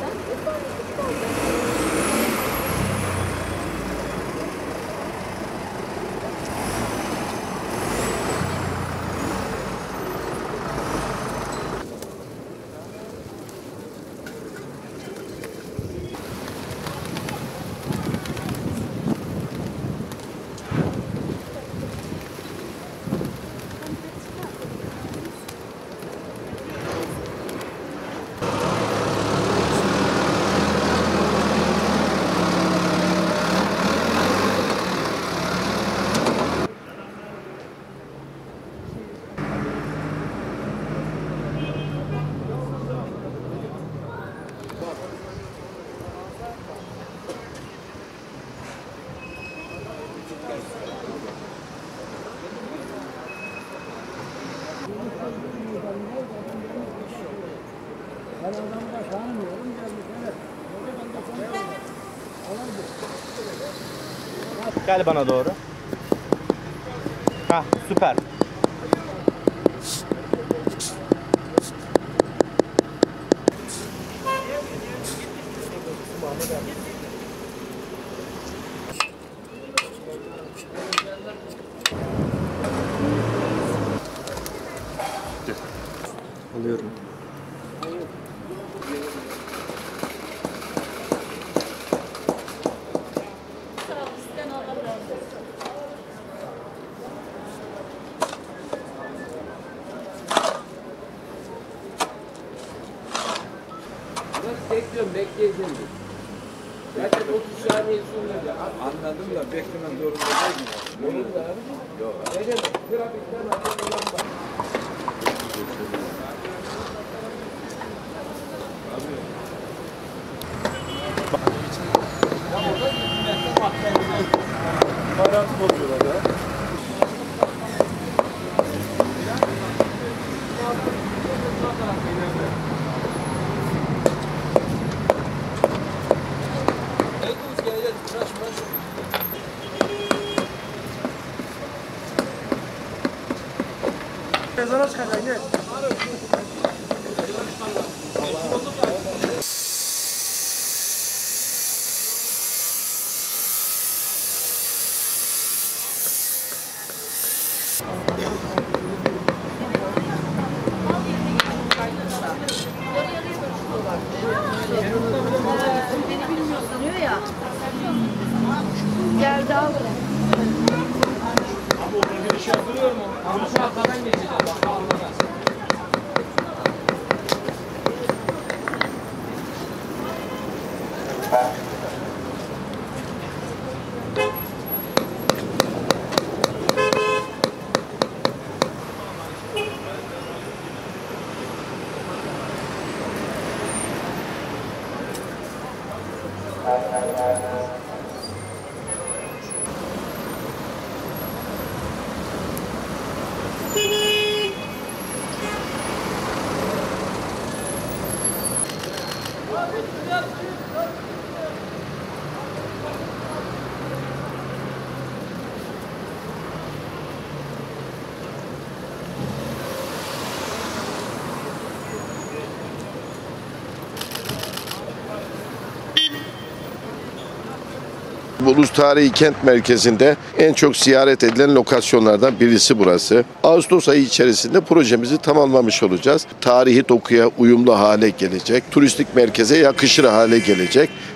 Ben adamda tanımıyorum, geldik evet. Gel bana doğru. Hah, süper. Alıyorum. Bekliyorum, bekleyeceğim. Zaten 30 saniye sonra anladım da beklemem zorunda değil mi? Olur da abi. Yok abi. Neden? Trafikten açılan bak. Baharatı bozuyorlar ya. Ezana çıkacak ne? Beni bilmiyorsun diyor ya. Geldi al. Abi orada giriş yapılıyor mu? Abi şu arkadan geçeceğiz. Bak anlamaz. Ulus Tarihi Kent Merkezi'nde en çok ziyaret edilen lokasyonlardan birisi burası. Ağustos ayı içerisinde projemizi tamamlamış olacağız. Tarihi dokuya uyumlu hale gelecek, turistik merkeze yakışır hale gelecek.